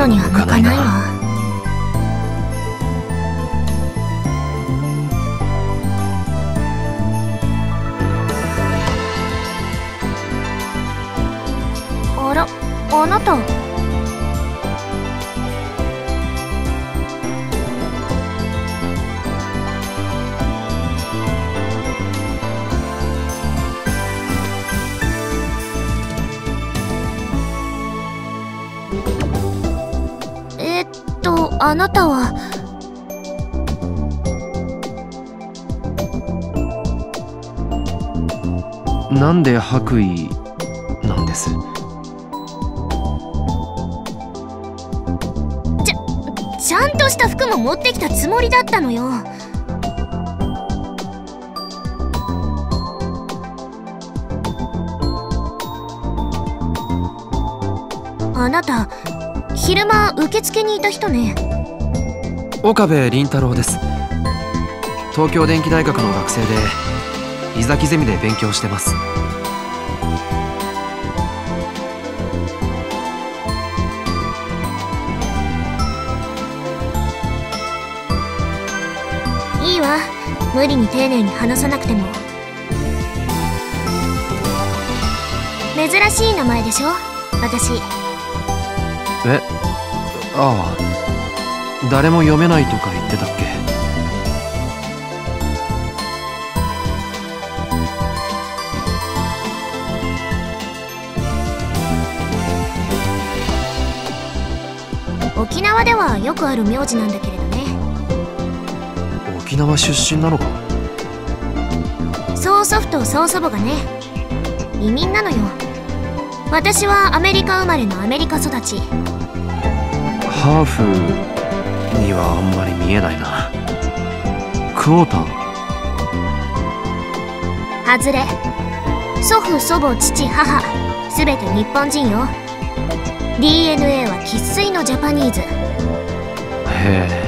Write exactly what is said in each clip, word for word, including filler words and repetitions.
のには向かないわ。あら、あなた。えっと、あなたは。 なんで白衣なんです？ ちゃ、ちゃんとした服も持ってきたつもりだったのよ。あなた、昼間受付にいた人ね。 岡部倫太郎です。東京電機大学の学生で伊崎ゼミで勉強してます。 いいわ、無理に丁寧に話さなくても。珍しい名前でしょ、私。 え、ああ、誰も読めないとか言ってたっけ？ 沖縄ではよくある名字なんだけれどね。 沖縄出身なのか？ 曽祖父と曽祖母がね、移民なのよ。私はアメリカ生まれのアメリカ育ち。 ハーフにはあんまり見えないな。クォーター？ 外れ。祖父祖母父母すべて日本人よ。 ディーエヌエー は生粋のジャパニーズ。 へえ。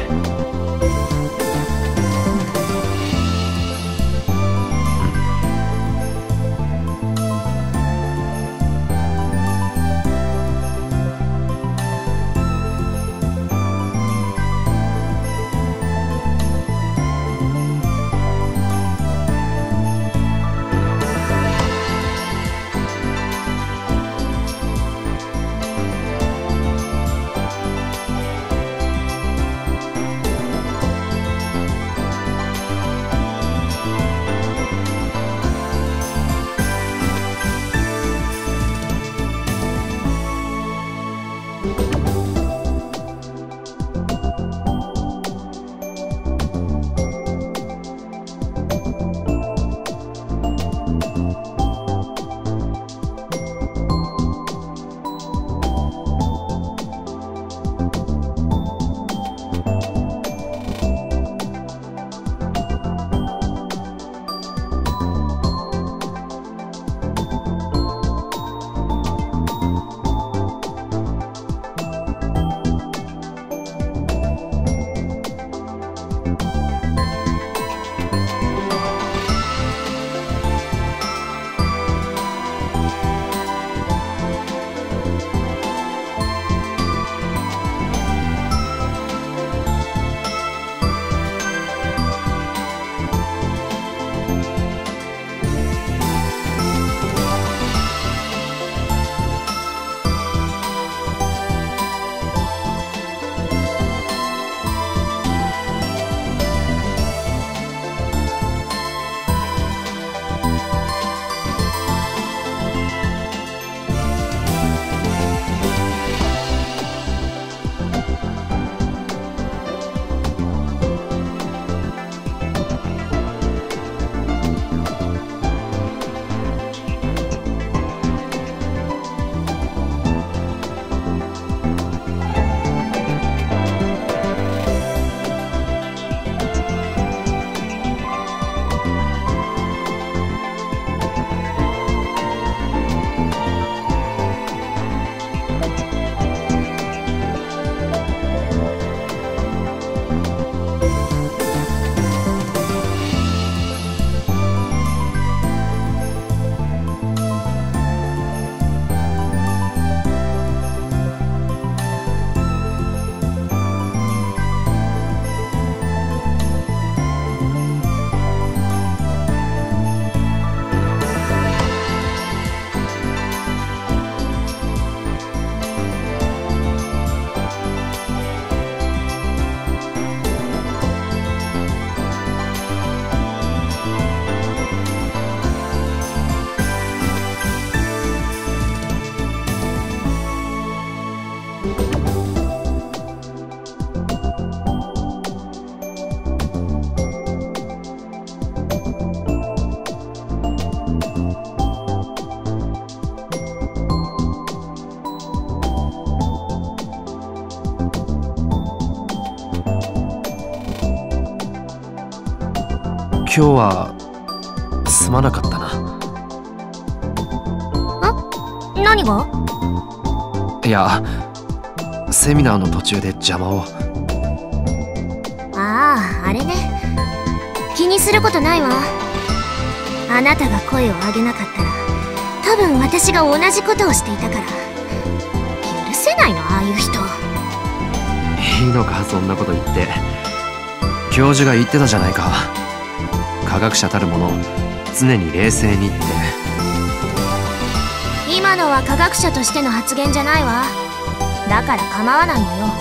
日はすまなかったな。 ん？何が？ いや、セミナーの途中で邪魔を。 ああ、あれね。気にすることないわ。あなたが声を上げなかったら多分私が同じことをしていたから。許せないの、ああいう人。 いいのか、そんなこと言って。教授が言ってたじゃないか。科学者たるもの常に冷静にって。 今のは科学者としての発言じゃないわ。だから構わないのよ。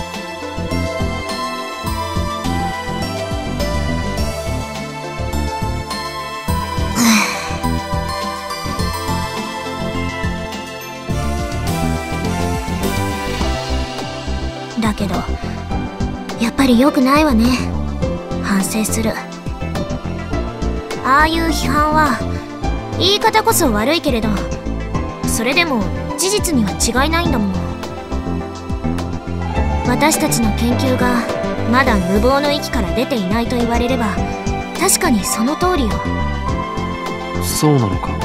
だけどやっぱり良くないわね。反省する。ああいう批判は言い方こそ悪いけれど、それでも事実には違いないんだもん。私たちの研究がまだ無謀の域から出ていないと言われれば確かにその通りよ。 そうなのか。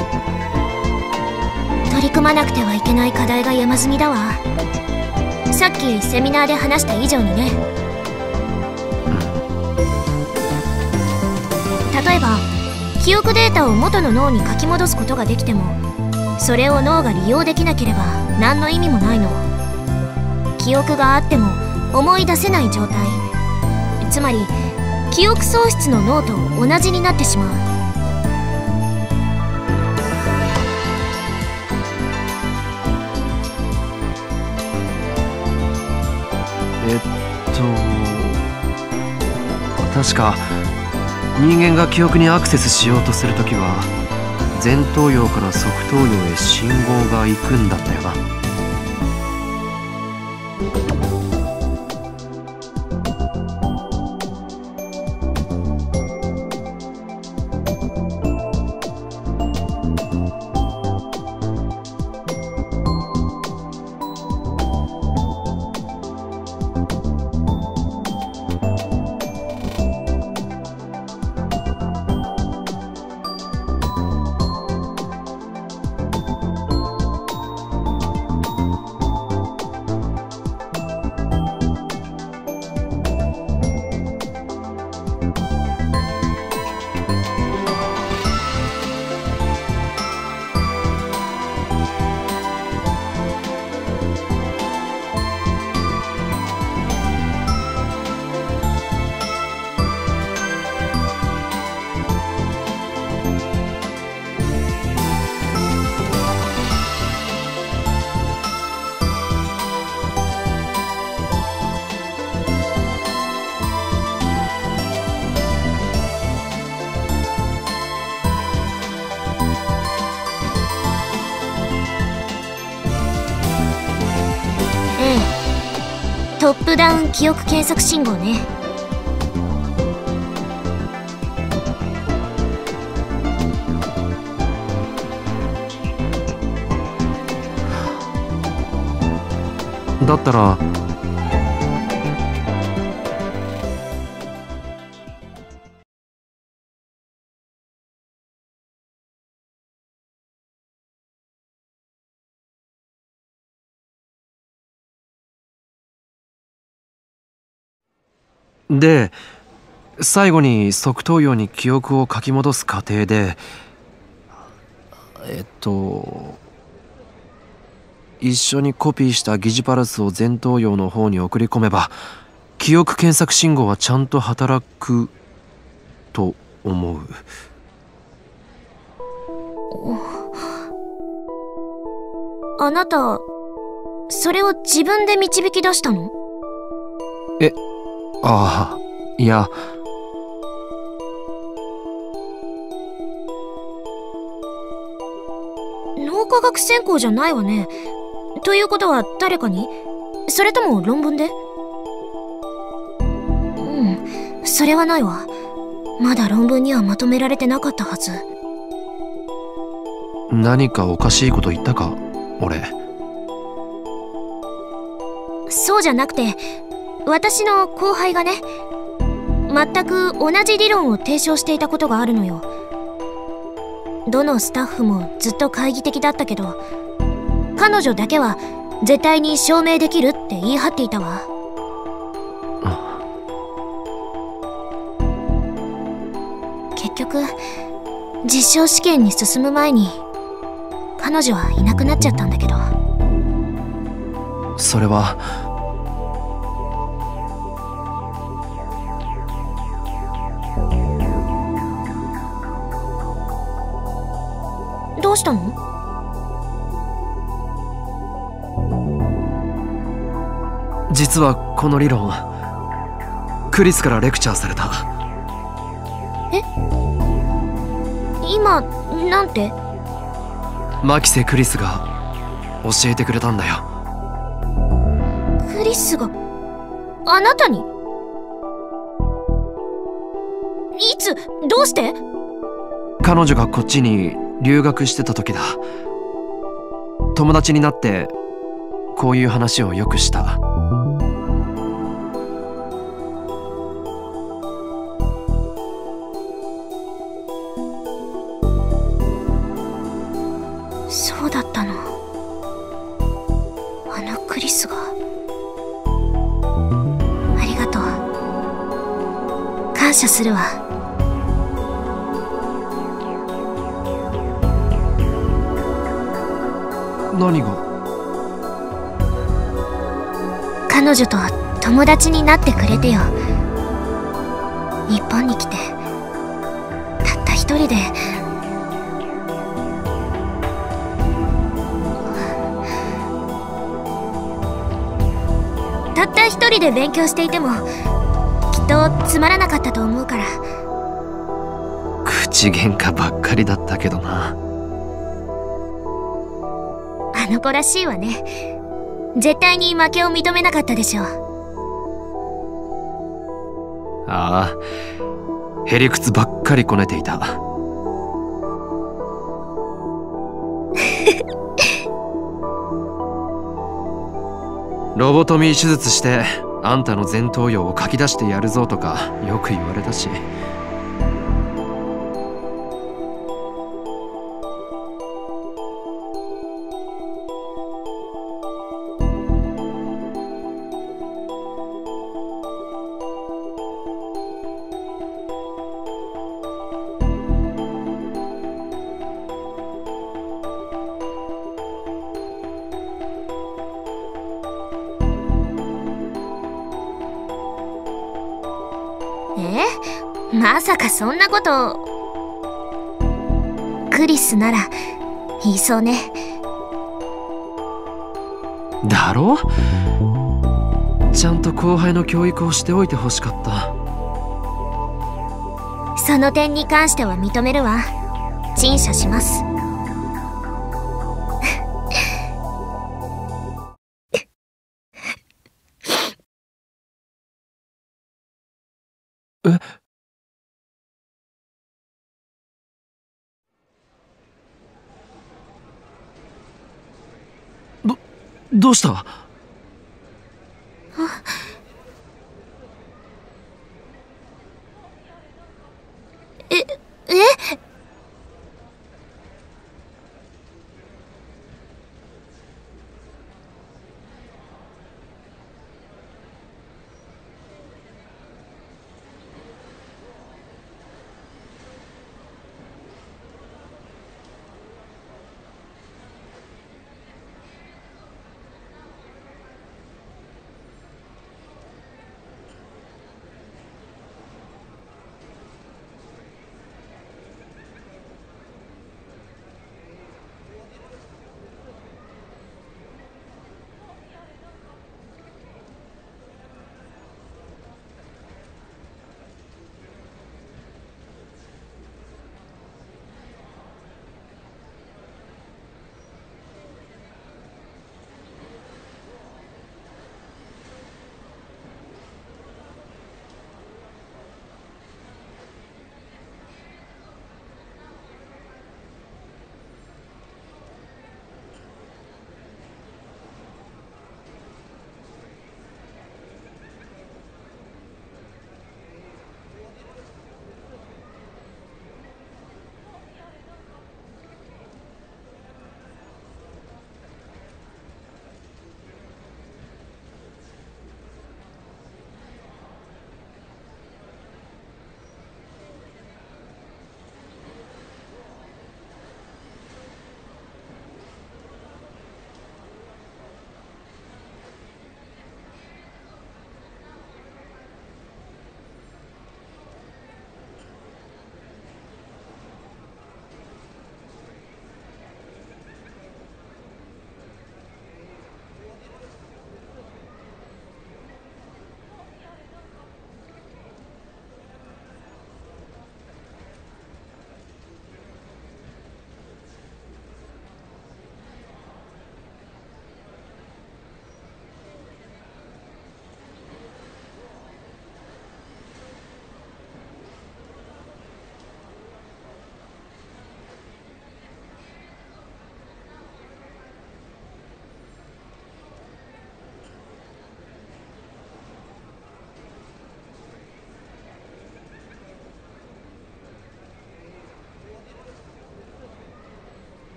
取り組まなくてはいけない課題が山積みだわ。さっきセミナーで話した以上にね。例えば記憶データを元の脳に書き戻すことができても、それを脳が利用できなければ何の意味もないの。記憶があっても思い出せない状態、つまり記憶喪失の脳と同じになってしまう。 えっと確か人間が記憶にアクセスしようとするときは前頭葉から側頭葉へ信号が行くんだったよな。トップダウン記憶検索信号ね。だったらで、最後に側頭葉に記憶を書き戻す過程で、えっと一緒にコピーした疑似パルスを前頭葉の方に送り込めば記憶検索信号はちゃんと働くと思う。 あなたそれを自分で導き出したの？ えああ、いや、 脳科学専攻じゃないわね。ということは誰かに？それとも論文で？うん、それはないわ。まだ論文にはまとめられてなかったはず。 何かおかしいこと言ったか、俺。 そうじゃなくて、私の後輩がね、 全く同じ理論を提唱していたことがあるのよ。どのスタッフもずっと懐疑的だったけど、彼女だけは絶対に証明できるって言い張っていたわ。結局実証試験に進む前に彼女はいなくなっちゃったんだけど。 それはどうしたの？ 実はこの理論クリスからレクチャーされた。 え？今なんて？ マキセ・クリスが教えてくれたんだよ。 クリスがあなたに？いつ？どうして？ 彼女がこっちに留学してた時だ。友達になってこういう話をよくした。 そうだったの。あのクリスが。ありがとう。感謝するわ。 何が？ 彼女と友達になってくれてよ。日本に来てたった一人で。たった一人で勉強していてもきっとつまらなかったと思うから。 口喧嘩ばっかりだったけどな。 あの子らしいわね。絶対に負けを認めなかったでしょ。 ああ、へりくつばっかりこねていた。ロボトミー手術してあんたの前頭葉をかき出してやるぞとかよく言われたし。 え？まさかそんなこと。クリスなら言いそうね。 だろ？ちゃんと後輩の教育をしておいてほしかった。 その点に関しては認めるわ。陳謝します。 え？ど、どうした？ あ、え、え？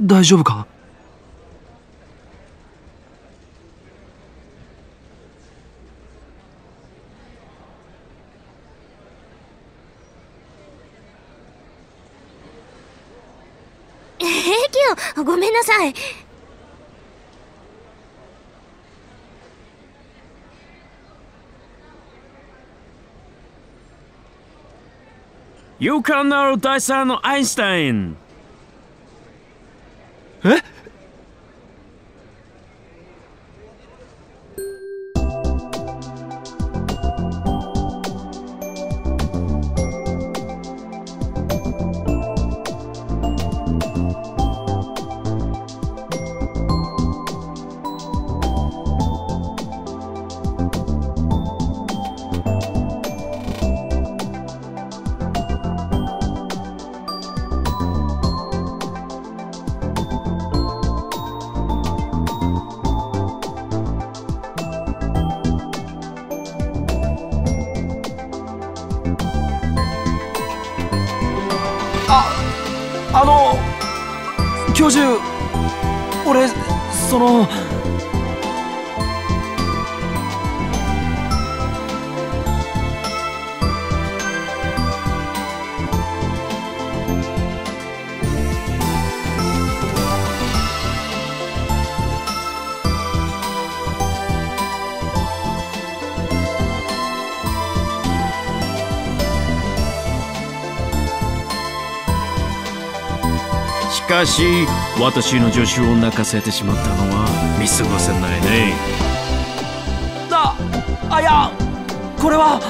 大丈夫か？ 平気よ、ごめんなさい。 勇敢なる大佐のアインシュタイン。 え？あの教授、俺そのしかし私の助手を泣かせてしまったのは見過ごせないね。 あ、あ、いや、これは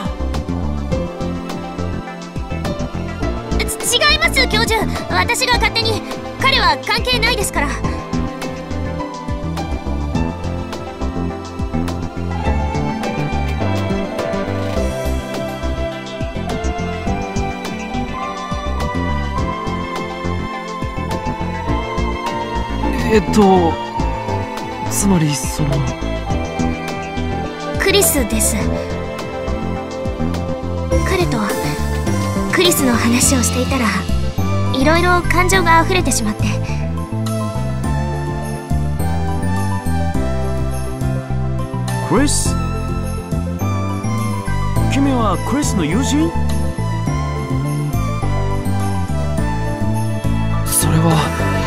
ち違います教授、私が勝手に。彼は関係ないですから。 えっとつまりそのクリスです。彼とクリスの話をしていたらいろいろ感情が溢れてしまって。 クリス？君はクリスの友人？ それは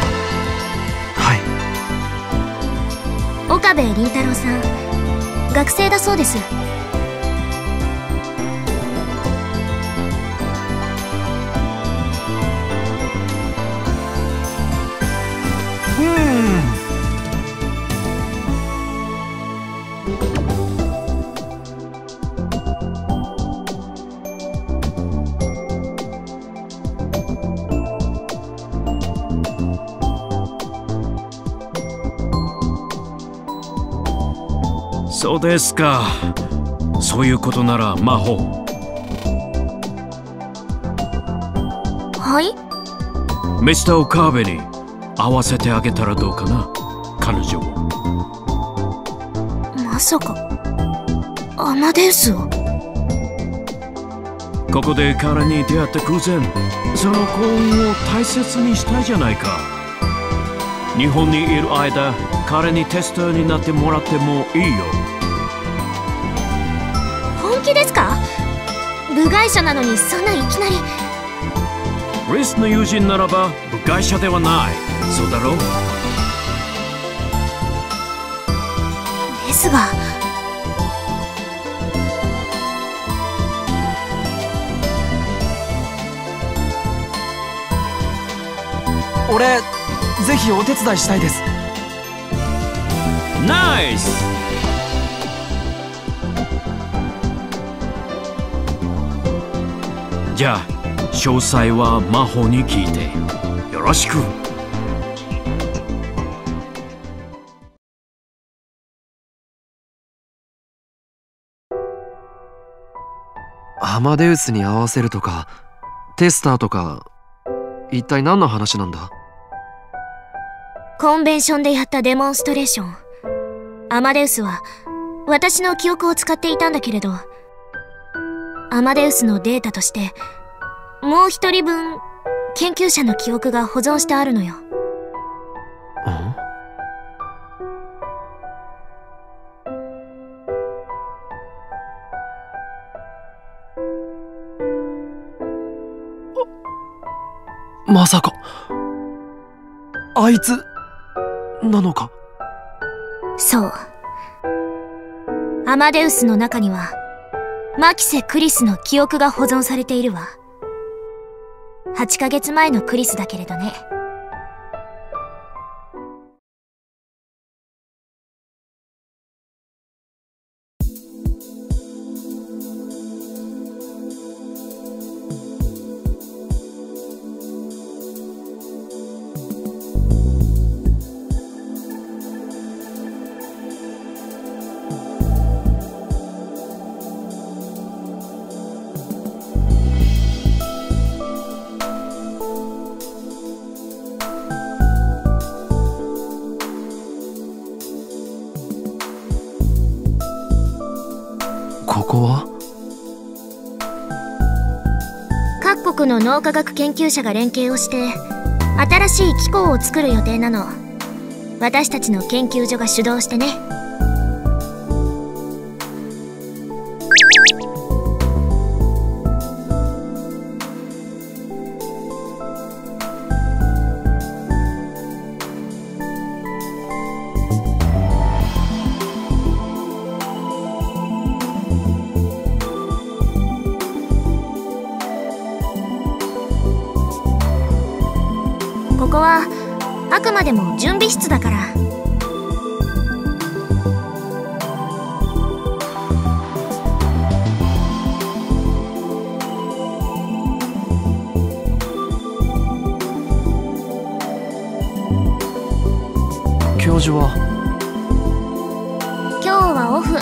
岡部倫太郎さん、学生だそうです。 そうですか。そういうことなら魔法。 はい？ ミスター・オカーベに会わせてあげたらどうかな、彼女を。 まさかアマデウスを？ ここで彼に出会った偶然、その幸運を大切にしたいじゃないか。日本にいる間、彼にテスターになってもらってもいいよ。 本気ですか？部外者なのにそんないきなり。 クリスの友人ならば部外者ではない。そうだろう？ ですが。 俺ぜひお手伝いしたいです。 ナイス！じゃあ詳細は魔法に聞いてよろしく。 アマデウスに合わせるとかテスターとか、一体何の話なんだ？ コンベンションでやったデモンストレーション。アマデウスは私の記憶を使っていたんだけれど、アマデウスのデータとしてもう一人分研究者の記憶が保存してあるのよ。 まさかあいつなのか。 そう。アマデウスの中にはマキセ・クリスの記憶が保存されているわ。はちかげつまえのクリスだけれどね。 ここは各国の脳科学研究者が連携をして新しい機構を作る予定なの。私たちの研究所が主導してね。ここはあくまでも準備室だから。 教授は今日はオフ。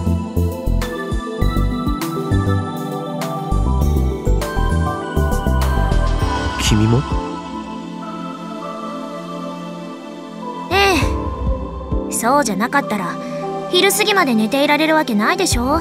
君も？ そうじゃなかったら昼過ぎまで寝ていられるわけないでしょ。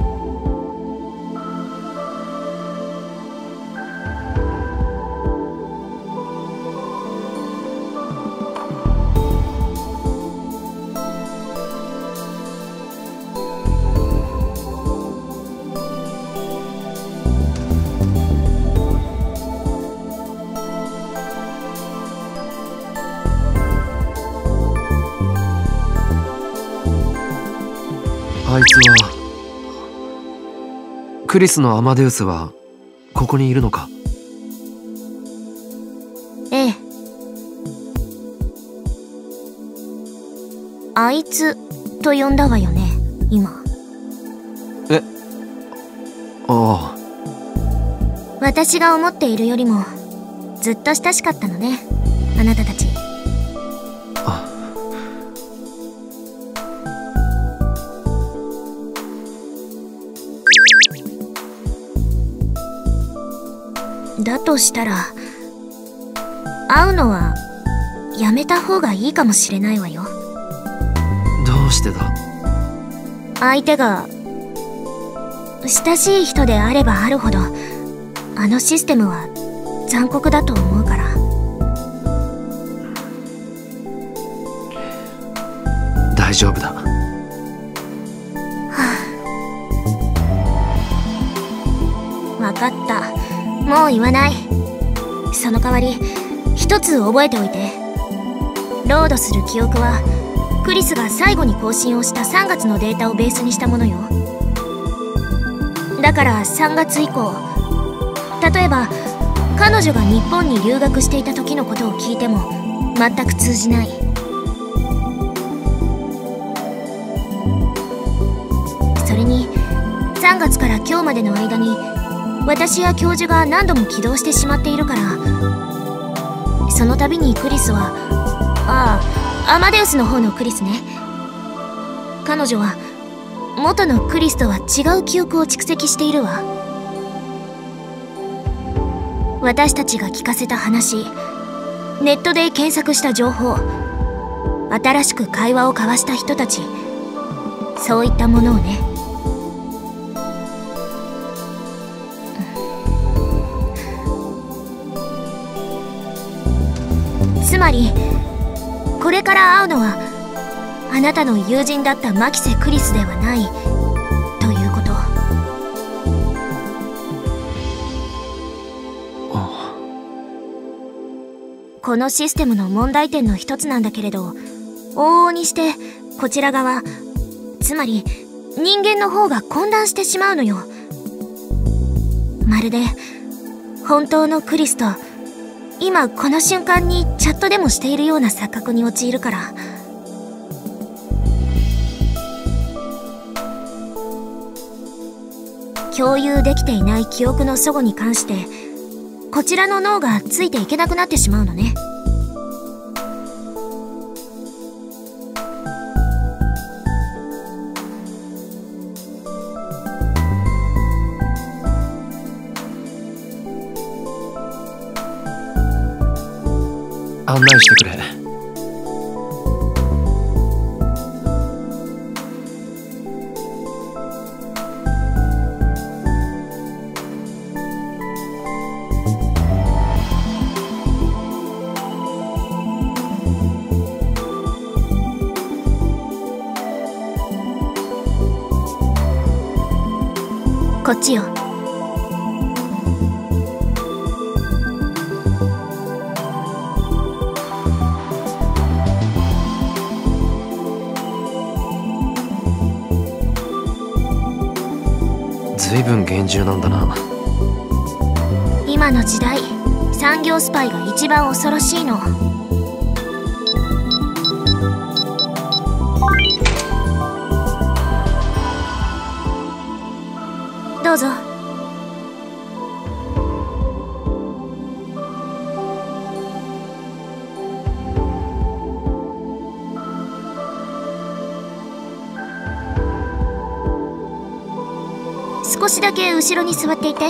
あいつはクリスのアマデウスはここにいるのか？ ええ。あいつと呼んだわよね今。 え、ああ。 私が思っているよりもずっと親しかったのね、あなたたち。 あ、 だとしたら会うのはやめた方がいいかもしれないわよ。 どうしてだ？ 相手が親しい人であればあるほどあのシステムは残酷だと思うから。 大丈夫だ。 わかった。もう言わない。その代わり一つ覚えておいて。ロードする記憶はクリスが最後に更新をしたさんがつのデータをベースにしたものよ。だからさんがつ以降、例えば彼女が日本に留学していた時のことを聞いても全く通じない。それにさんがつから今日までの間に私や教授が何度も起動してしまっているから、その度にクリスは、ああ、アマデウスの方のクリスね。彼女は元のクリスとは違う記憶を蓄積しているわ。私たちが聞かせた話、ネットで検索した情報、新しく会話を交わした人たち、そういったものをね。つまりこれから会うのはあなたの友人だったマキセ・クリスではないということ。 あこのシステムの問題点の一つなんだけれど、往々にしてこちら側、つまり人間の方が混乱してしまうのよ。まるで本当のクリスと今この瞬間にチャットでもしているような錯覚に陥るから。共有できていない記憶の齟齬に関してこちらの脳がついていけなくなってしまうのね。 案内してくれ。 こっちよ。 ずいぶん厳重なんだな。 今の時代、産業スパイが一番恐ろしいの。どうぞ。少しだけ後ろに座っていて。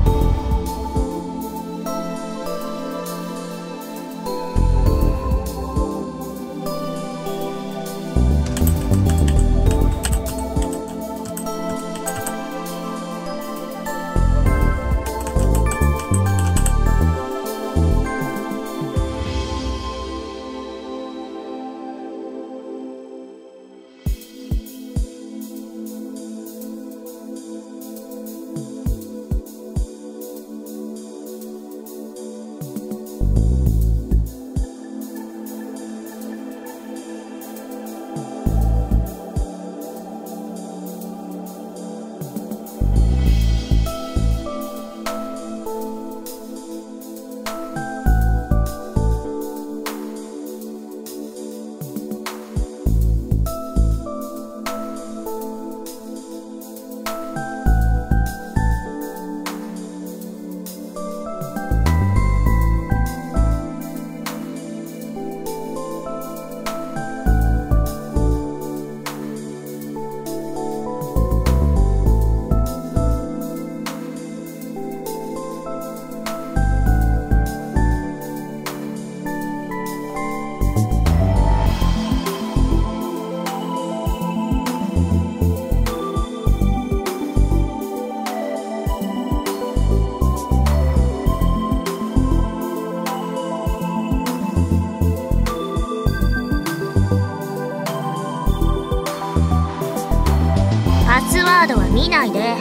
パスワードは見ないで。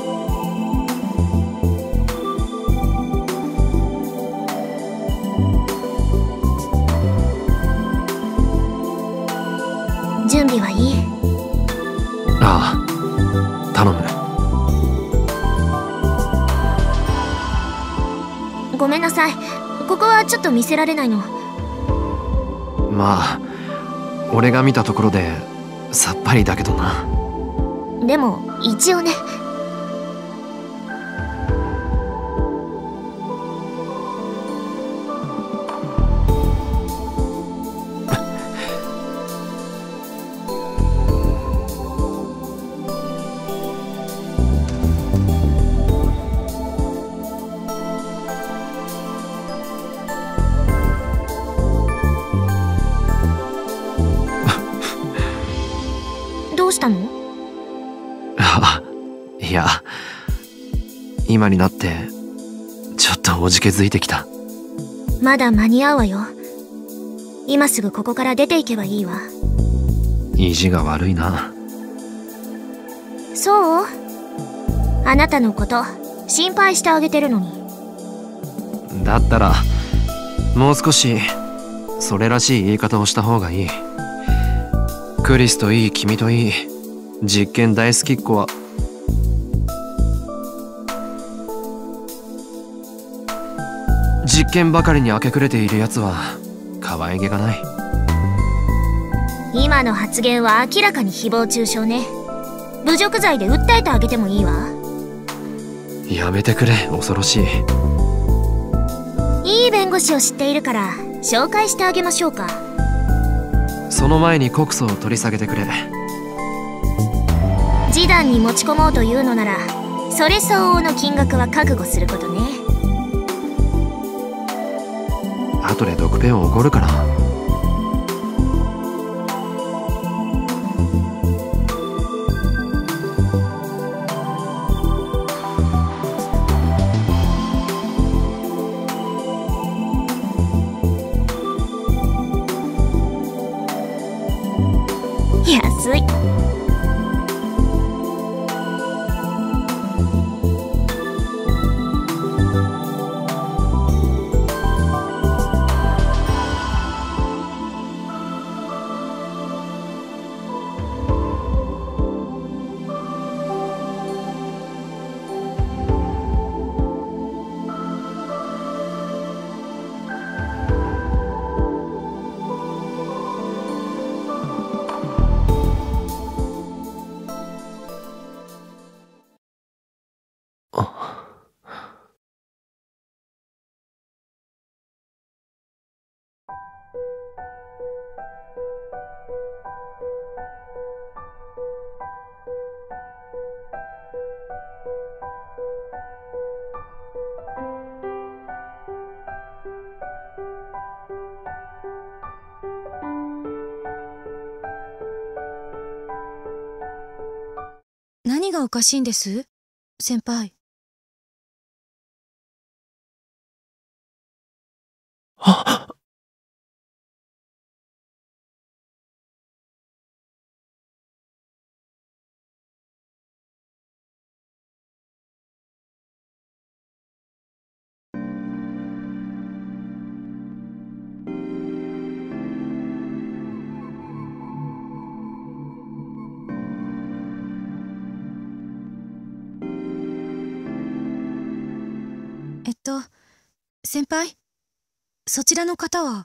準備はいい？ ああ、頼む。 ごめんなさい、ここはちょっと見せられないの。 まあ俺が見たところでさっぱりだけどな。 でも一応ね。どうしたの？ あ、いや、今になってちょっとおじけづいてきた。 まだ間に合うわよ。今すぐここから出ていけばいいわ。 意地が悪いな。 そう？あなたのこと心配してあげてるのに。 だったらもう少しそれらしい言い方をした方がいい。クリスといい君といい実験大好きっ子は実験ばかりに明け暮れているやつは可愛げがない。 今の発言は明らかに誹謗中傷ね。侮辱罪で訴えてあげてもいいわ。 やめてくれ、恐ろしい。 いい弁護士を知っているから紹介してあげましょうか。 その前に告訴を取り下げてくれ。 示談に持ち込もうというのならそれ相応の金額は覚悟することね。 後で毒ペンを怒るから。 安い。 何がおかしいんです、先輩。 あっ。 えっと、先輩、そちらの方は？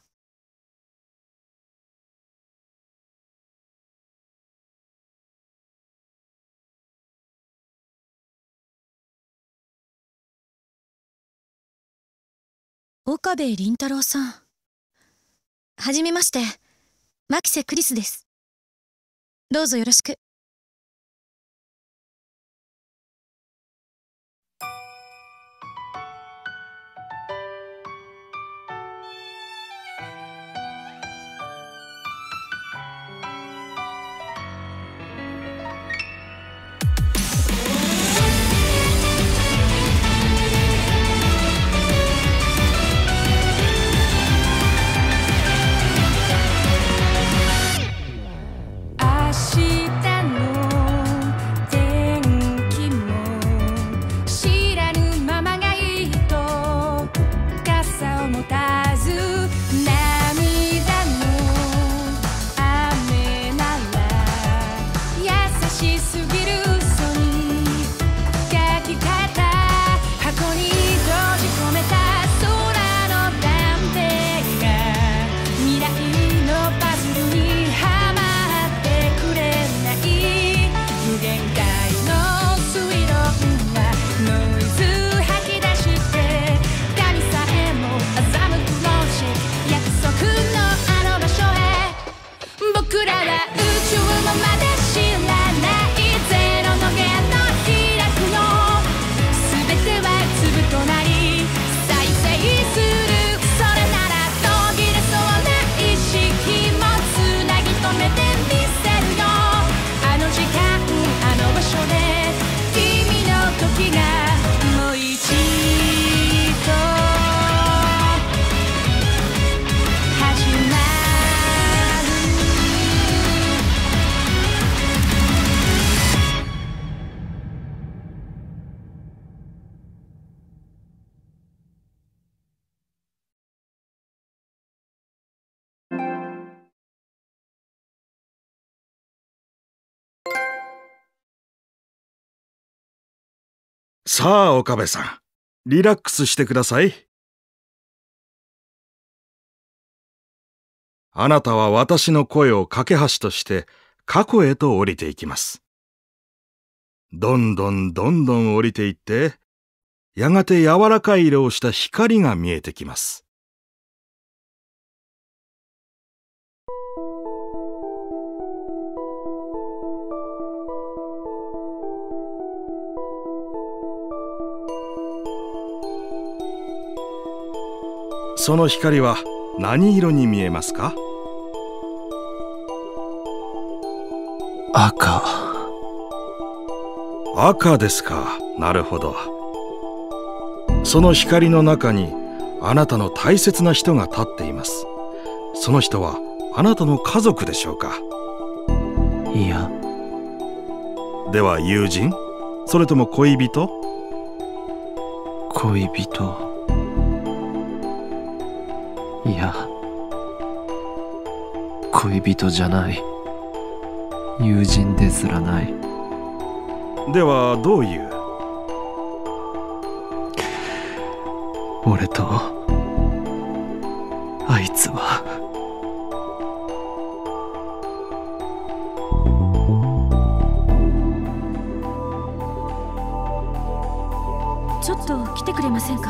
岡部倫太郎さん。はじめまして、牧瀬クリスです。どうぞよろしく。 明日さあ岡部さん、リラックスしてください。あなたは私の声を架け橋として過去へと降りていきます。どんどんどんどん降りていって、やがて柔らかい色をした光が見えてきます。その光は何色に見えますか？ 赤。 赤ですか。なるほど。その光の中にあなたの大切な人が立っています。その人はあなたの家族でしょうか？ いや。 では友人？それとも恋人？ 恋人。いや、恋人じゃない。友人ですらない。 ではどういう？ 俺とあいつはちょっと来てくれませんか？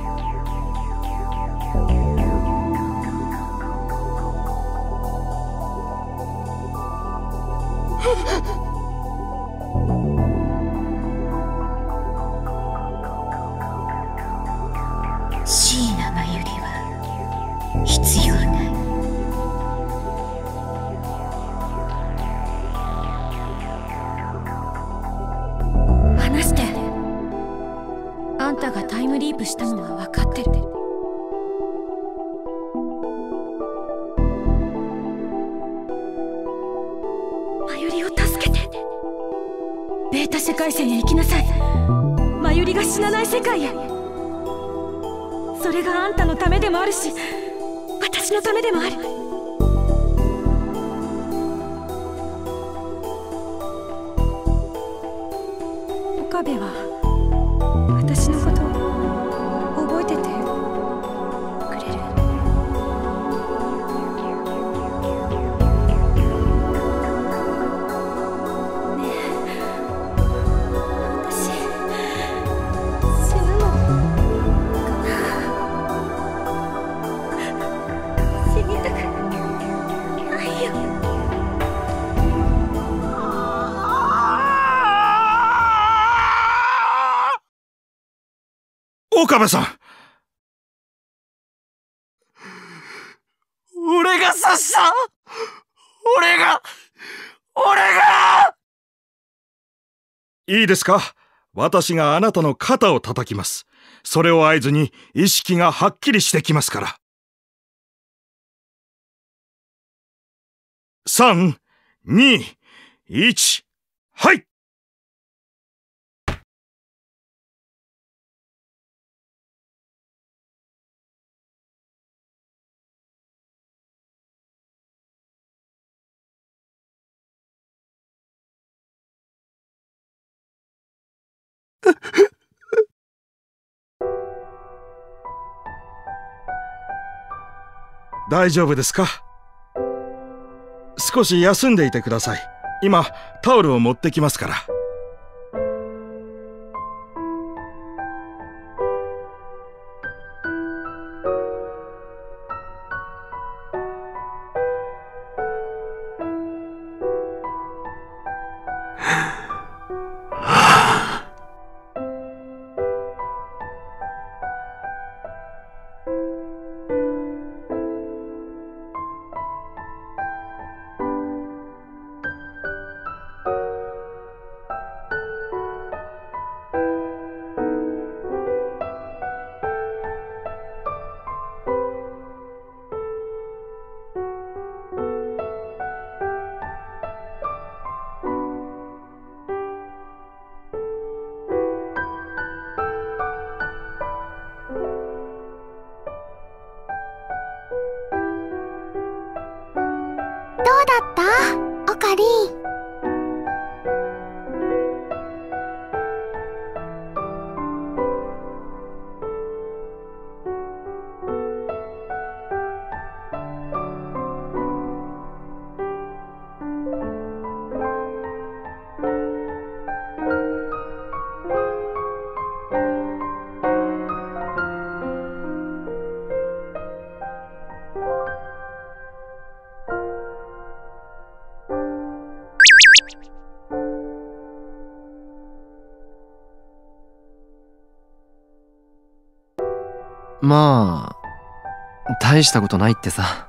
椎名真由里は必要ない。 話して。あんたがタイムリープしたのは分かってる。真由里を助けて。ベータ世界線へ行きなさい。真由里が死なない世界へ。それがあんたのためでもあるし、私のためでもある。岡部は私のこと覚えててくれる？ねえ、私死ぬのかな？死にたくないよ。 岡部さん、 俺が刺した。俺が俺がいいですか？私があなたの肩を叩きます。それを合図に意識がはっきりしてきますから。さん、に、いち、はい。大丈夫ですか？少し休んでいてください。今タオルを持ってきますから。 どうだった？オカリン。 まあ大したことないってさ。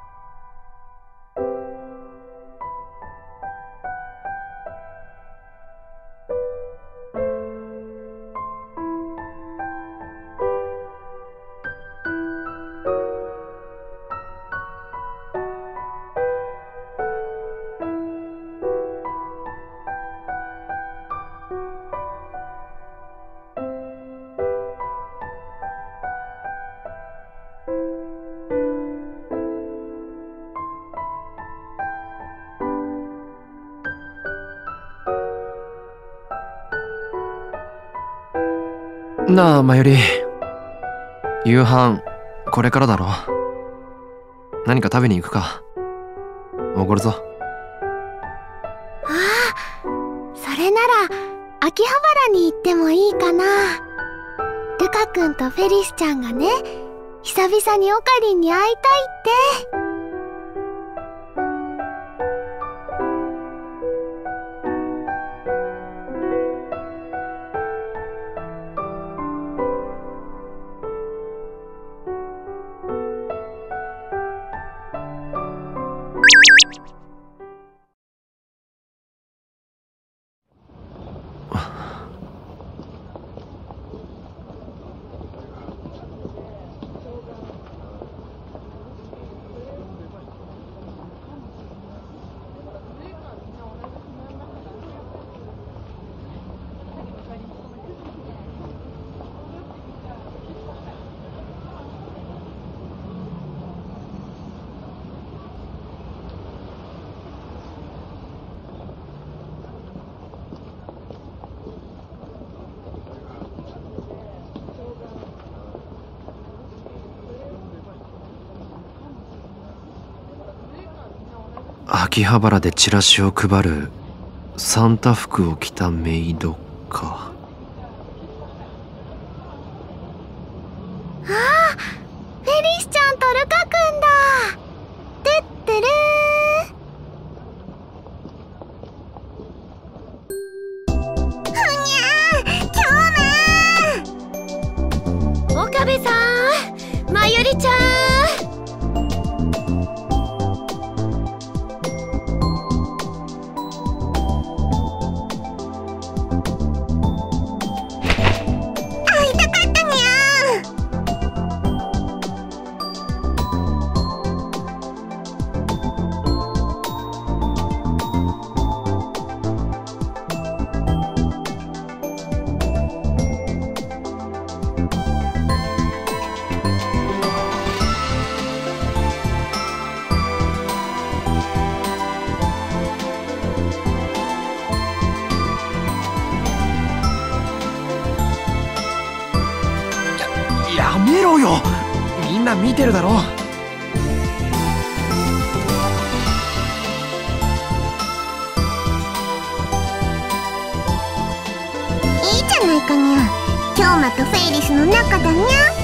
なあ、まゆり。夕飯、これからだろ。何か食べに行くか。おごるぞ。 ああ、それなら、秋葉原に行ってもいいかな。ルカ君とフェリスちゃんがね、久々にオカリンに会いたいって。秋葉原でチラシを配るサンタ服を着たメイドか。 ああ、フェリスちゃんとルカ君だ。てってるー。ふにゃー、今日も岡部さん、まゆりちゃん。 やめろよ、みんな見てるだろ。 いいじゃないかにゃ。京馬とフェイリスの仲だに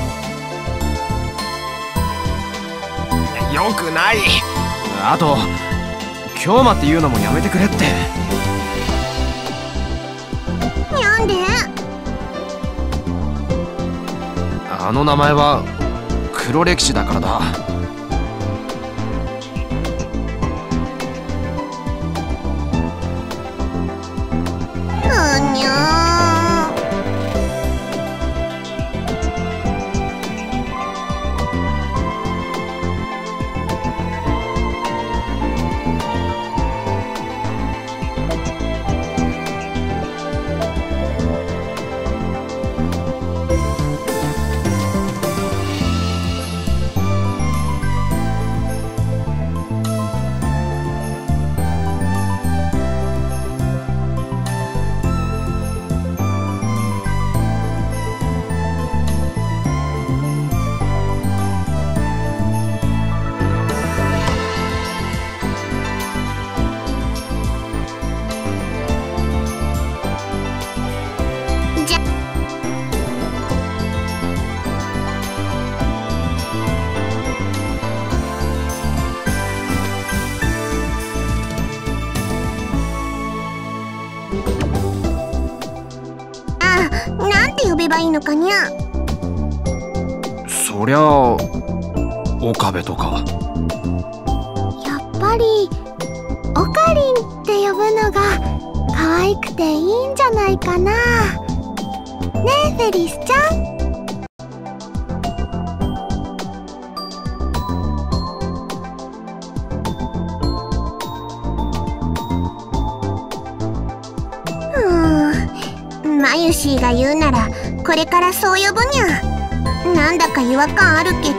ゃ。 よくない。あと京馬っていうのもやめてくれって。 なんで？ あの名前は黒歴史だからだ。 うにゃ呼べばいいのかにゃ。 そりゃあ岡部とか。 やっぱりオカリンって呼ぶのが可愛くていいんじゃないかな。ねえフェリスちゃん。マユシーが言うならこれからそう呼ぶにゃ。なんだか違和感あるけど。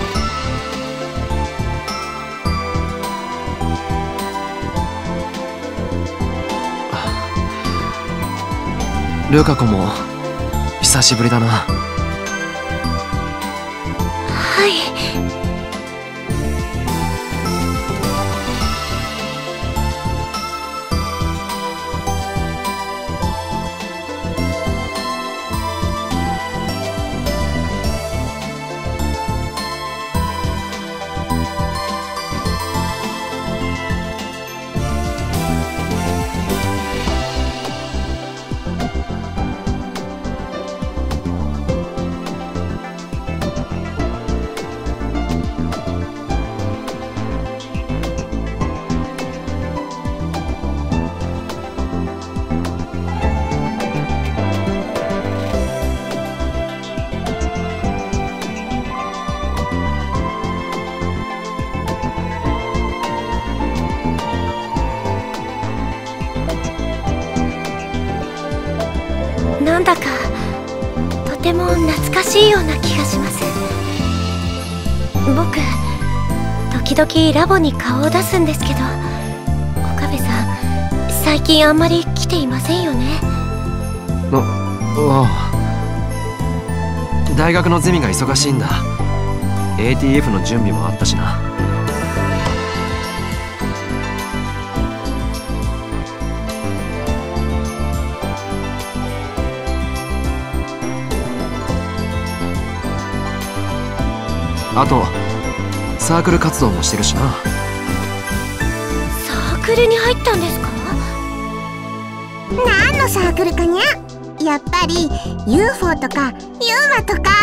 ルカ子も久しぶりだな。 はい。なんだかとても懐かしいような気がします。僕時々ラボに顔を出すんですけど、岡部さん最近あんまり来ていませんよね。 あ、ああ、大学のゼミが忙しいんだ。 エーティーエフ の準備もあったしな。あとサークル活動もしてるしな。 サークルに入ったんですか？何のサークルかにゃ？やっぱり ユーフォー とかユーマとか。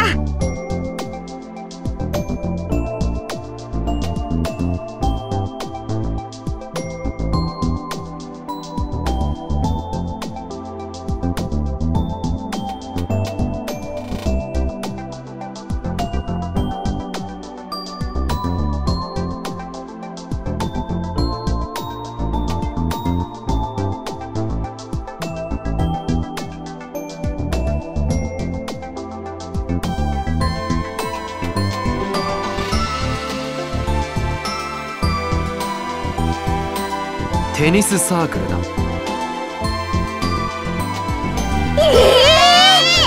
テニスサークルだ。 ええ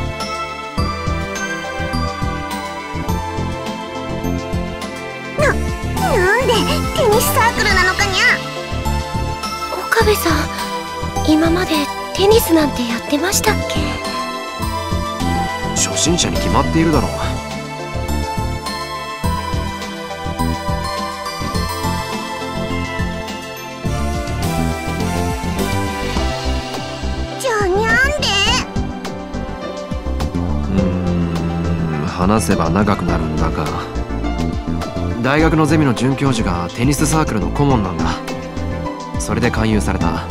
ー、な、なんでテニスサークルなのかにゃ。岡部さん、今までテニスなんてやってましたっけ？ 初心者に決まっているだろう。話せば長くなるんだが、大学のゼミの准教授がテニスサークルの顧問なんだ。それで勧誘された。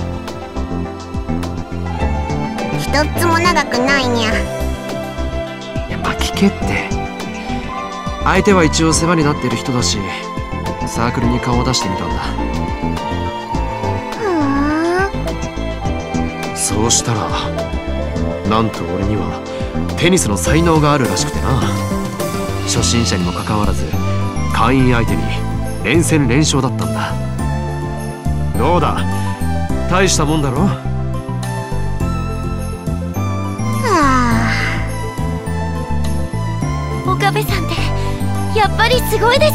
一つも長くないにゃ。 いや、まあ聞けって。相手は一応世話になってる人だし、サークルに顔を出してみたんだ。 ふーん。 そうしたらなんと俺にはテニスの才能があるらしくてな。初心者にもかかわらず会員相手に連戦連勝だったんだ。どうだ、大したもんだろ。 はあ、岡部さんってやっぱりすごいです。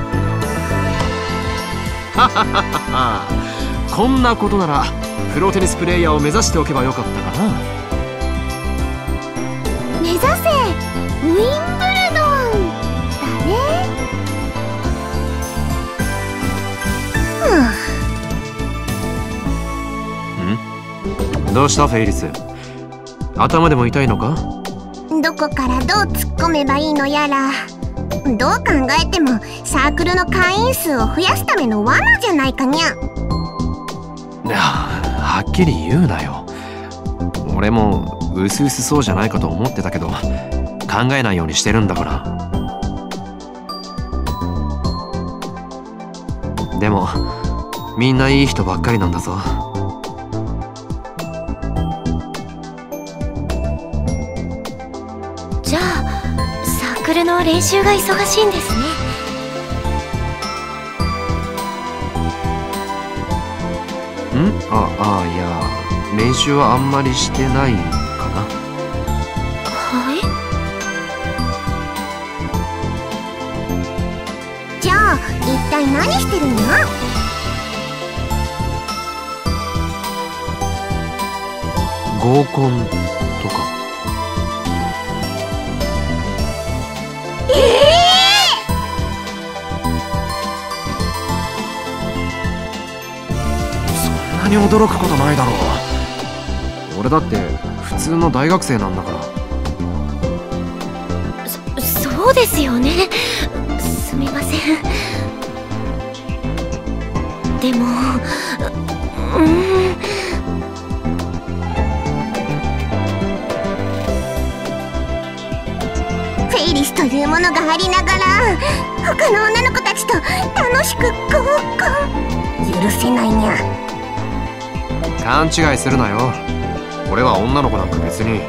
はははは。こんなことならプロテニスプレイヤーを目指しておけばよかったかな。 目指せウィンブルドンだね。 ん？どうしたフェイリス？頭でも痛いのか？ どどこからどう突っ込めばいいのやら、どう考えてもサークルの会員数を増やすための罠じゃないかにゃ。 いや、はっきり言うなよ。俺もうすうすそうじゃないかと思ってたけど、考えないようにしてるんだから。でもみんないい人ばっかりなんだぞ。 じゃあサークルの練習が忙しいんですね。 んああいや、練習はあんまりしてないかな。 はい。 じゃあ一体何してるんや。 合コンとか。 ええー、そんなに驚くことないだろう。俺だって普通の大学生なんだから。 そ、そうですよね。すみません。でも、う、うんフェイリスというものがありながら他の女の子たちと楽しく合コン、許せないにゃ。 勘違いするなよ。俺は女の子なんか別に。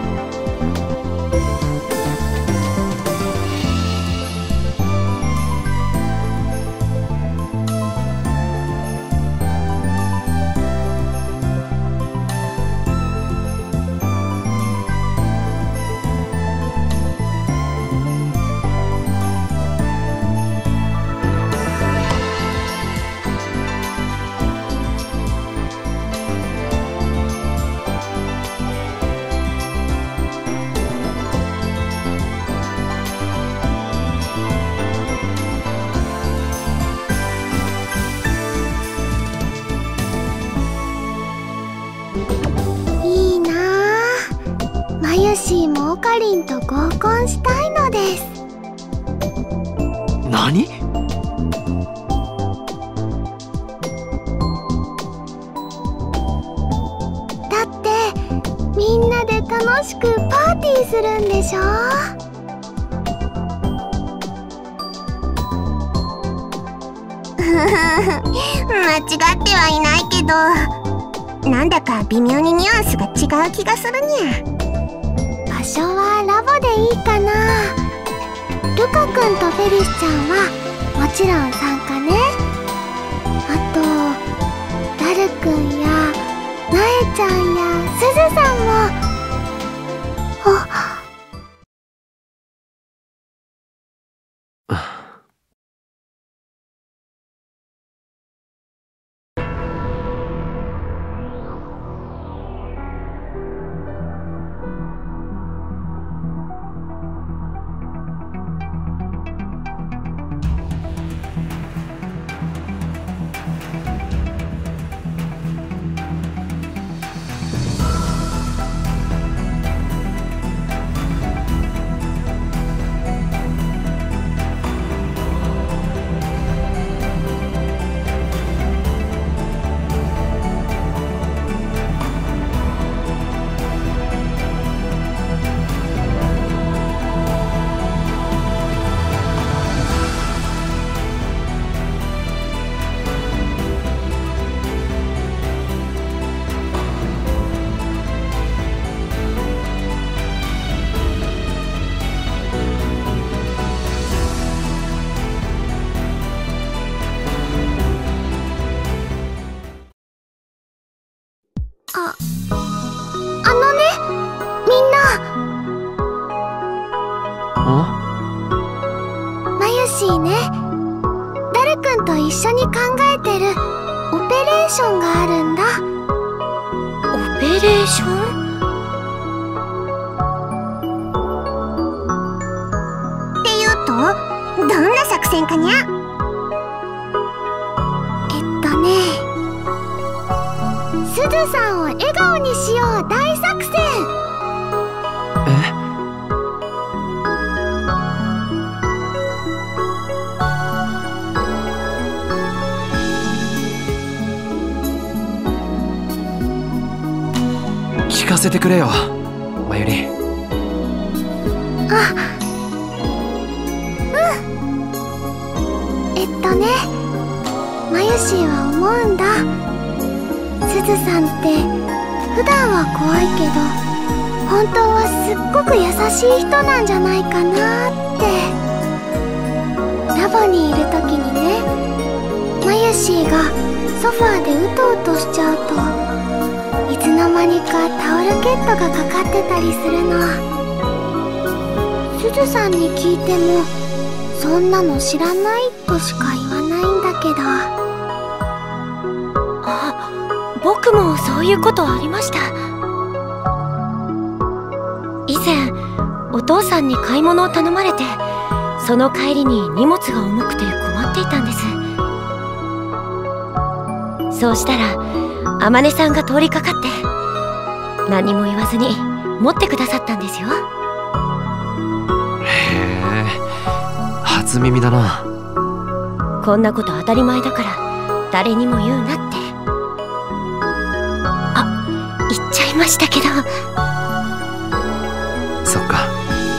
もオカリンと合コンしたいのです。 何？ だってみんなで楽しくパーティーするんでしょ。間違ってはいないけど、なんだか微妙にニュアンスが違う気がするにゃ。場所はラボでいいかな。ルカ君とフェリスちゃんはもちろん参加ね。あとダル君やマエちゃんやスズさんも。ああ、あのね、みんな。 あ？ マユシーね、ダルくんと一緒に考えてるオペレーションがあるんだ。 オペレーション？ っていうと、どんな作戦かにゃ？えっとね、すずさんを笑顔にしよう大作戦。 え？ かせてくれよ、まゆり。 あ、うん。えっとね、まゆしーは思うんだ。すずさんって普段は怖いけど本当はすっごく優しい人なんじゃないかなって。ラボにいる時にね、まゆしーがソファーでうとうとしちゃうといつの間にかタオルケットがかかってたりするの。すずさんに聞いてもそんなの知らないとしか言わないんだけど。あ、僕もそういうことありました。以前お父さんに買い物を頼まれて、その帰りに荷物が重くて困っていたんです。そうしたらあまねさんが通りかかって何も言わずに持ってくださったんですよ。 へえ、初耳だな。 こんなこと当たり前だから誰にも言うなって。あ、言っちゃいましたけど。 そっか。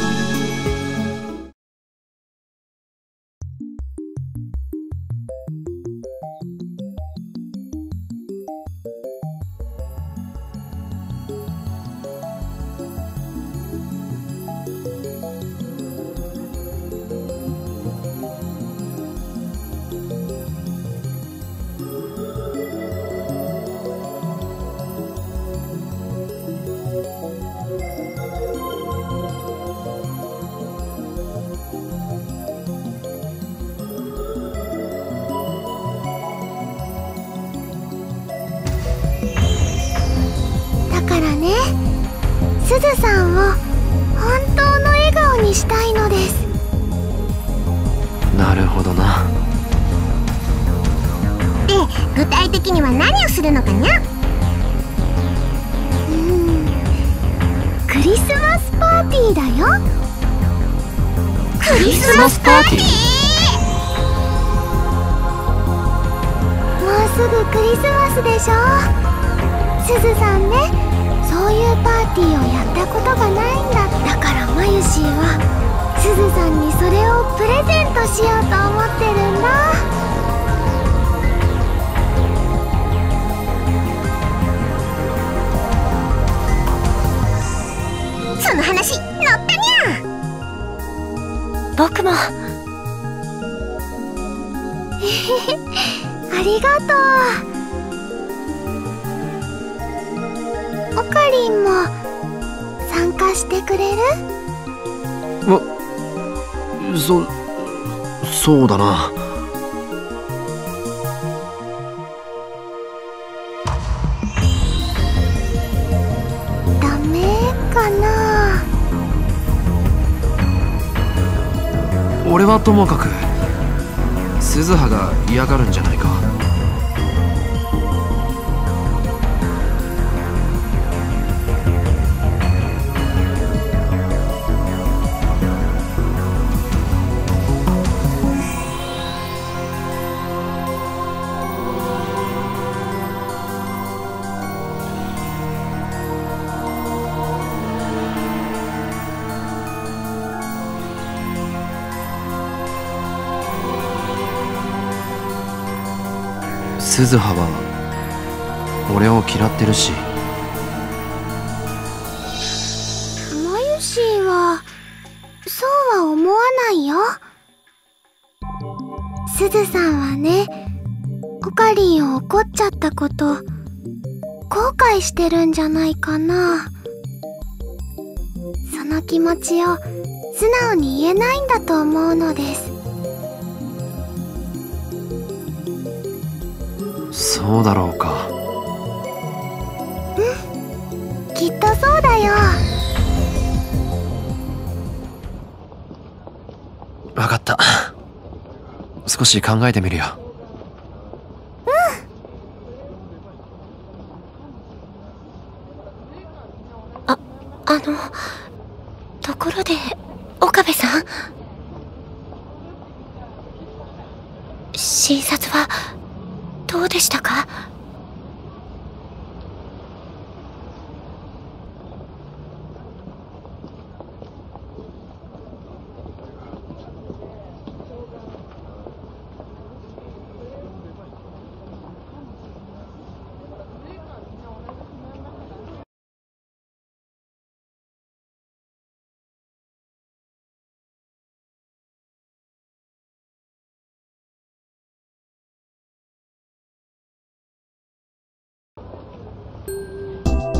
すずさんを本当の笑顔にしたいのです。 なるほどな。 で、具体的には何をするのかにゃ？ うーん、クリスマスパーティーだよ。 クリスマスパーティー？ もうすぐクリスマスでしょ。すずさんね、そういうパーティーをやったことがないんだ。だからまゆしーはすずさんにそれをプレゼントしようと思ってるんだ。 その話乗ったにゃ。 僕もありがとう。オカリンも参加してくれる？ あ、そ、そうだな。 ダメかな？ 俺はともかく鈴葉が嫌がるんじゃないか。鈴葉は俺を嫌ってるし。 まゆしーはそうは思わないよ。すずさんはね、オカリンを怒っちゃったこと後悔してるんじゃないかな。その気持ちを素直に言えないんだと思うのです。 そうだろうか。 うん、きっとそうだよ。 わかった。少し考えてみるよ。 うん。あ、あの、ところで岡部さん、診察はどうでしたか？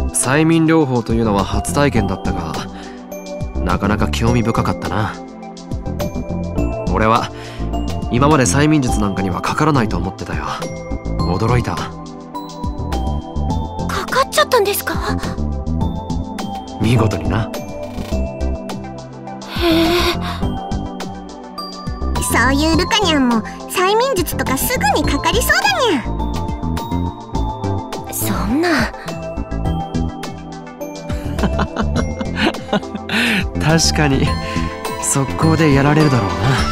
催眠療法というのは初体験だったが、なかなか興味深かったな。俺は今まで催眠術なんかにはかからないと思ってたよ。驚いた。 かかっちゃったんですか？ 見事にな。 へえ。 そういうルカニャンも催眠術とかすぐにかかりそうだにゃ。 そんな。 確かに速攻でやられるだろう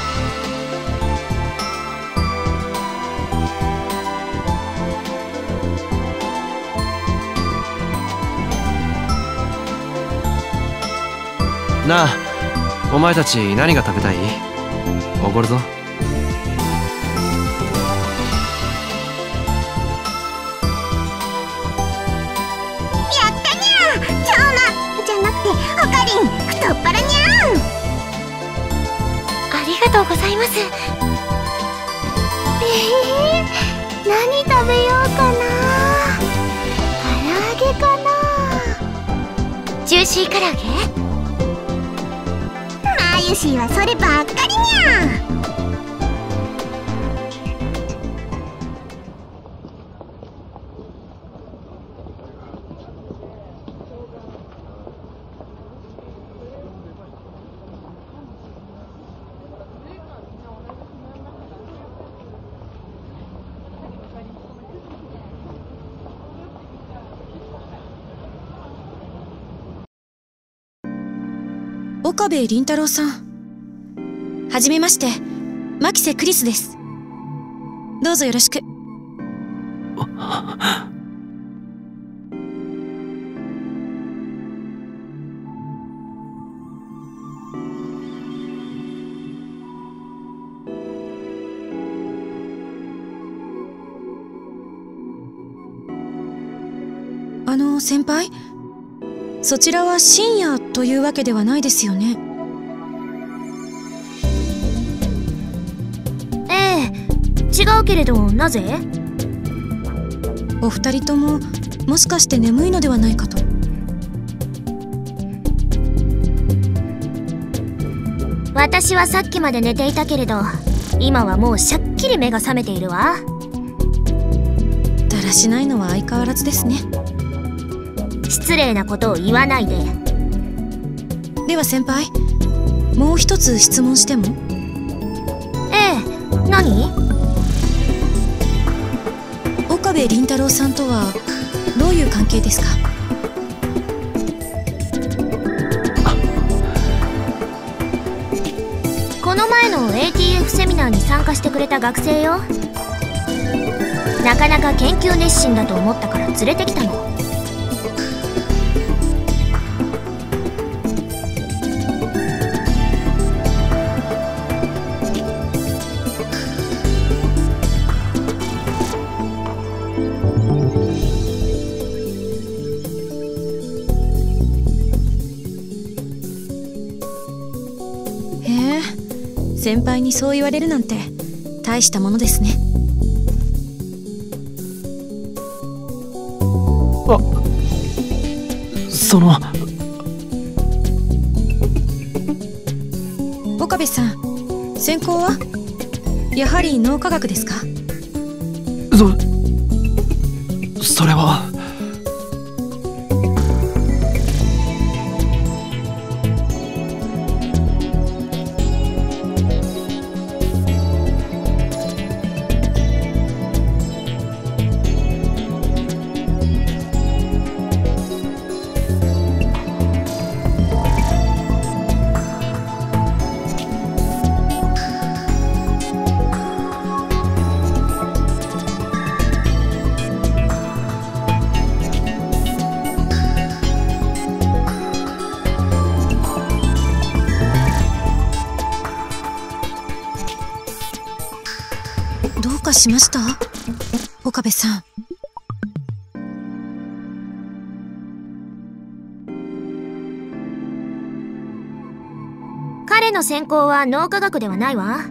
な。なあ、お前たち何が食べたい？おごるぞ。 やったにゃ。超なじゃなくてオカリン太っ腹にゃん。 ありがとうございます。えー、何食べようかな。唐揚げかな。ジューシー唐揚げ？ マユシーはそればっかりにゃ。 岡部倫太郎さん、はじめまして、牧瀬クリスです。どうぞよろしく。あの先輩、そちらは深夜というわけではないですよね。 ええ、違うけれどなぜ？ お二人とももしかして眠いのではないかと。 私はさっきまで寝ていたけれど、今はもうしゃっきり目が覚めているわ。 だらしないのは相変わらずですね。 失礼なことを言わないで。 では先輩、もう一つ質問しても？ ええ、何？ 岡部倫太郎さんとはどういう関係ですか？ この前の エーティーエフ セミナーに参加してくれた学生よ。なかなか研究熱心だと思ったから連れてきたの。 先輩にそう言われるなんて大したものですね。 あ、その岡部さん、専攻はやはり脳科学ですか？ そそれは。 どうかしました？岡部さん。 彼の専攻は脳科学ではないわ。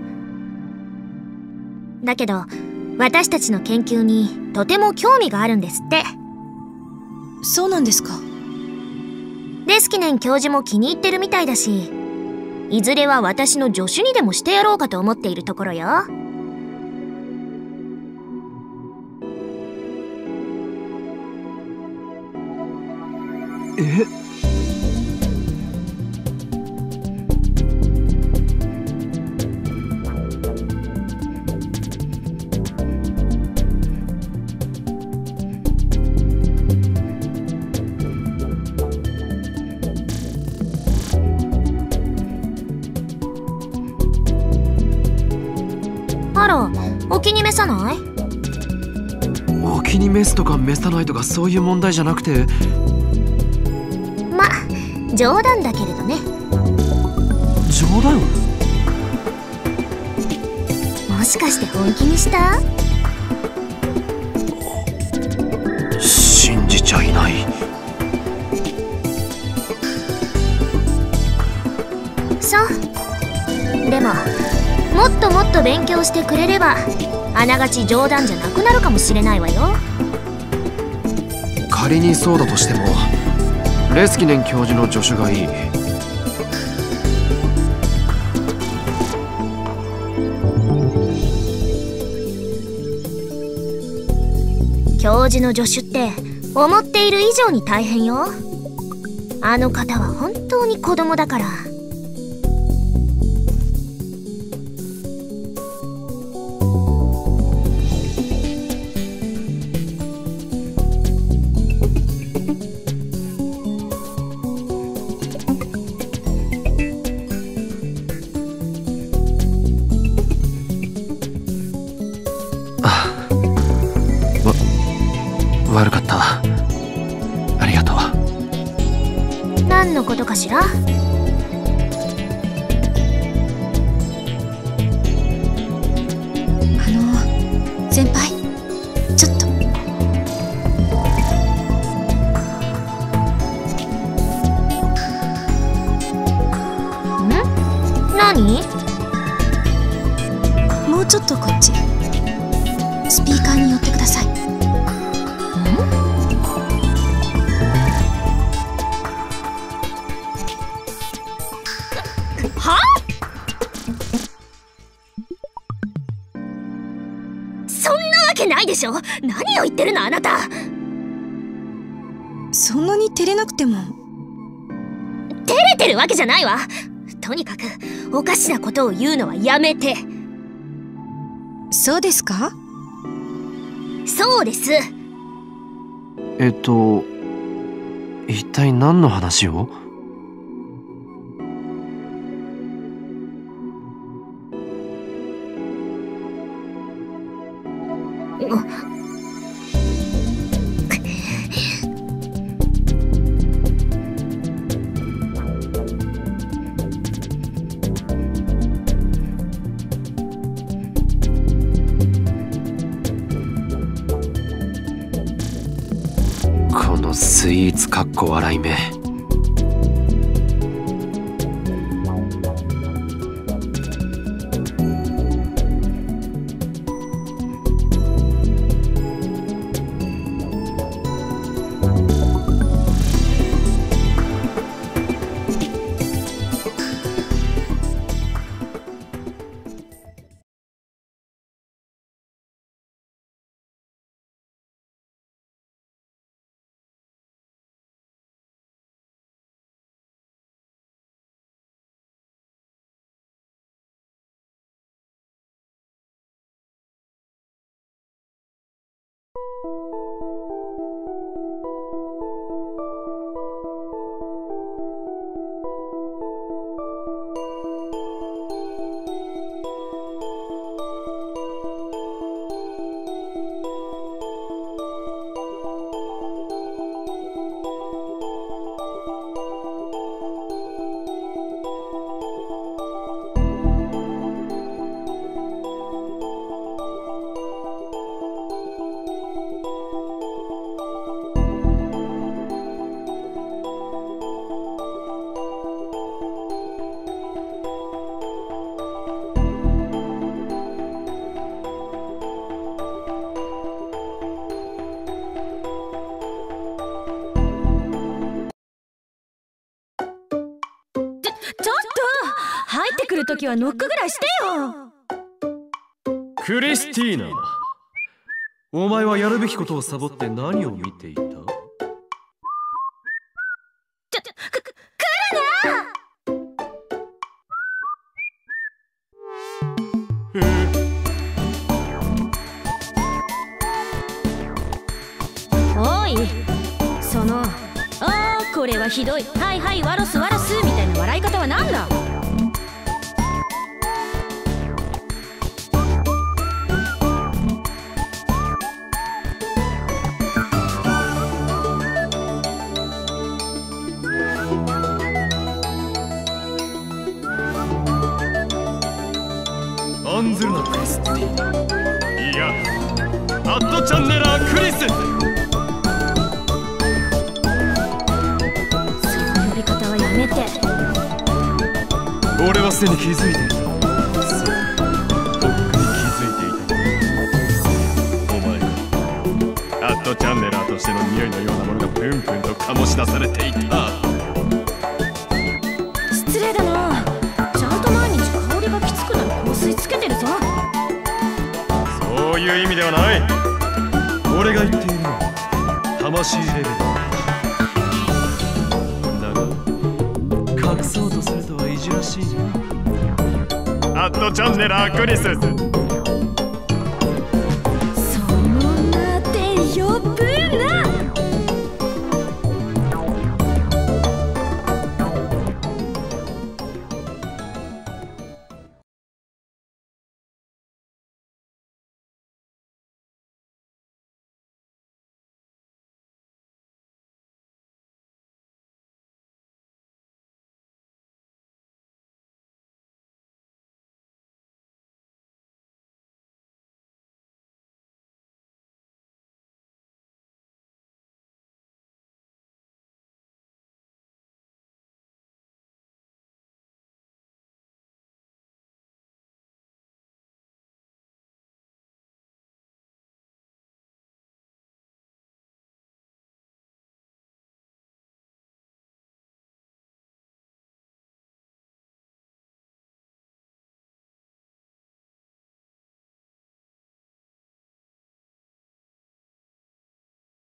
だけど私たちの研究にとても興味があるんですって。 そうなんですか。 レスキネン教授も気に入ってるみたいだし、いずれは私の助手にでもしてやろうかと思っているところよ。 え？ あら、お気に召さない？ お気に召すとか召さないとかそういう問題じゃなくて。 ま、冗談だけれどね。 冗談？ もしかして本気にした？ 信じちゃいない。 そう。でももっともっと勉強してくれればあながち冗談じゃなくなるかもしれないわよ。 仮にそうだとしてもレスキネン教授の助手がいい。 教授の助手って思っている以上に大変よ。あの方は本当に子供だから。 悪かった。ありがとう。 何のことかしら？ あの先輩、ちょっと。 ん？何？ もうちょっとこっち。スピーカーに寄ってください。 は？そんなわけないでしょ。何を言ってるのあなた。 そんなに照れなくても。 照れてるわけじゃないわ。とにかくおかしなことを言うのはやめて。 そうですか？ そうです。 えっと一体何の話を？このスイーツかっこ笑い目。 くるときはノックぐらいしてよ。 クリスティーナ、お前はやるべきことをサボって何を見ていた？ ちょ、ちょ、く、く、来るな。おい、その、あー、これはひどい、はいはいワロスワロスみたいな笑い方はなんだ。 案ずるなクリスティーナ。いや、アットチャンネラークリス。 その呼び方はやめて。 俺はすでに気づいていた。そう、とっくに気づいていた。お前がアットチャンネラーとしての匂いのようなものがプンプンと醸し出されていた。 失礼だな。ちゃんと毎日香りがきつくなる香水つけてるぞ。 そういう意味ではない。俺が言っているのは魂レベルだが、隠そうとするとはいじらしいな。アットチャンネラークリス。